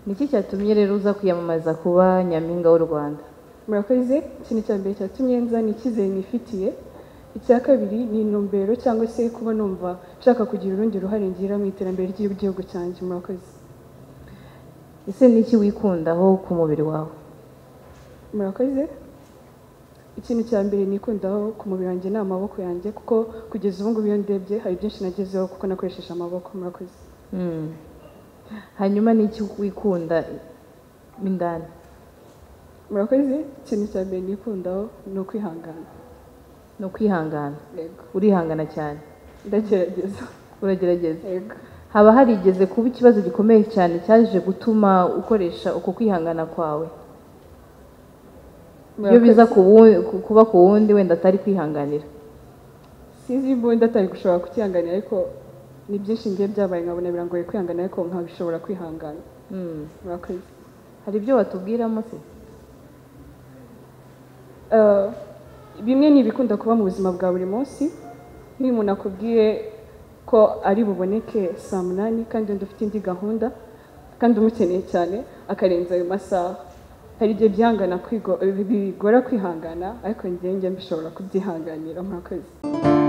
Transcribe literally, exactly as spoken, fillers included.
Niki cyatumye rero uza kwiyamamaza kuba nyampinga w'u Rwanda? Murakoze. Ikintu cya mbere cyatumye nza ni icyizere nifitiye. Icya kabiri ni intumbero cyangwa se kuba numva nshaka kugira urundi ruhare ngira mu iterambere ry'igihugu cyanjye. Murakoze. Ese niki wikundaho ku mubiri wawe? Murakoze. Ikintu cya mbere nikundaho ku mubiri wanjye ni amaboko yanjye, kuko kugeza ubu ngubu iyo ndebye hari byinshi nagezeho kuko nakoresheje amaboko. Murakoze. Hanyuma niki wikunda indani? Murakoze. Ikintu cya mbere nikundaho ni ukwihangana. No kwihangana? Yego. Urihangana cyane? Ndagerageza. Uragerageza? Yego. Haba harigeze kuba ikibazo gikomeye cyane cyaje gutuma ukoresha uko kwihangana kwawe? Iyo biza kuba ku wundi wenda atari kwihanganira? Sinzi imbundi atari gushobora kukihanganira, ariko ni byinshi ngiye byabaye nkabona birangoye kwihangana, ariko nkabishobora kwihangana. Murakoze. Hari ibyo watubwiramo se? Bimwe ni ibikunda kuba mu buzima bwa buri munsi. Nk'iyo umuntu akubwiye ko ari buboneke saa munani kandi wenda ufite indi gahunda kandi umukeneye cyane akarenza ayo masaha, hari igihe byihangana bigora kwihangana, ariko njye njye mbishobora kubyihanganira. Murakoze.